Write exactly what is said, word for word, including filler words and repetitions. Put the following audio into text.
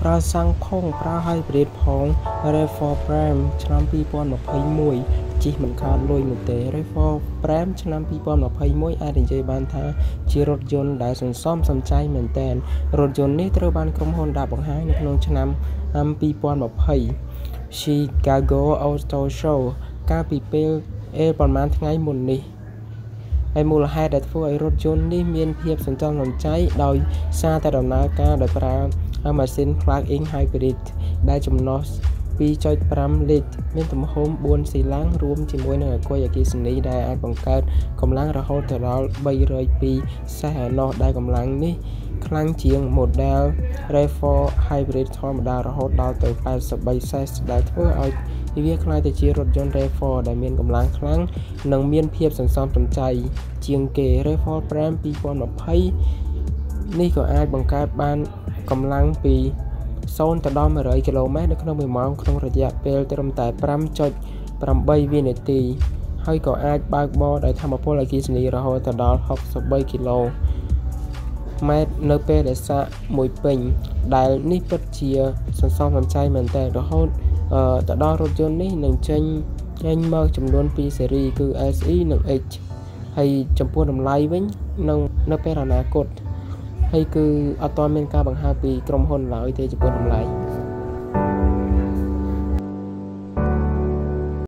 ប្រើសាំងផុងប្រើ hybrid ផង RAV ហ្វ័រ Prime ឆ្នាំពីរពាន់ម្ភៃមួយជិះមិនខាតលុយនោះទេ RAV ហ្វ័រ Prime ឆ្នាំពីរពាន់ម្ភៃមួយអាចនិយាយបានថាជារថយន្តដែលសន្សំសំចៃមែនទែនរថយន្តនេះត្រូវបានក្រុមហ៊ុនដាក់បង្ហាញនៅក្នុងឆ្នាំពីរពាន់ម្ភៃ Chicago Auto Show កាលពីពេលអេប្រហែលថ្ងៃមុននេះហើយមូលហេតុដែលធ្វើឲ្យរថយន្តនេះមានភាពសន្សំសំចៃដោយសារតែដំណើរការដោយប្រើម៉ាស៊ីន plug-in hybrid ដែលចំណុះ ពីរจุดห้า លីត្រមានទំហំបួនសីឡាំងរួមជាមួយនឹងអគុយអគ្គិសនីដែលអាចបង្កើតកម្លាំងរហូតដល់បីរយពីរសេះឯណោះដែលកម្លាំងនេះខ្លាំងជាង model RAV ហ្វ័រ Hybrid ធម្មតារហូតដល់ទៅแปดสิบបីសេះដែលធ្វើឲ្យវាក្លាយទៅជារថយន្ត RAV ហ្វ័រ ដែលមានកម្លាំងខ្លាំងនិងមានភាពសន្សំសំចៃជាងគេ RAV ហ្វ័រ Prime ពីរពាន់ម្ភៃនេះក៏អាចបង្កើតបានកម្លាំងពីศูนย์ទៅដល់មួយរយគីឡូម៉ែត្រនៅក្នុងមួយម៉ោងក្នុងរយៈពេលត្រឹមតែ ห้าจุดแปด វិនាទីហើយក៏អាចបើកបរដោយថាមពលអគ្គិសនីរហូតដល់หกสิบបីគីឡូម៉ែត្រនៅពេលដែលសាកមួយពេញដែលនេះពិតជាសន្សំសំចៃមែនតើរហូតទៅដល់រថយន្តនេះនឹងចេញចេញមកចំនួនពីរស៊េរីគឺ เอส อี និង X ហើយចំពោះតម្លៃវិញនៅនៅពេលអនាគតហើយគឺអត់ទាន់មានការបង្ហាញពីក្រុមហ៊ុនឡើយទេចំពោះតម្លៃ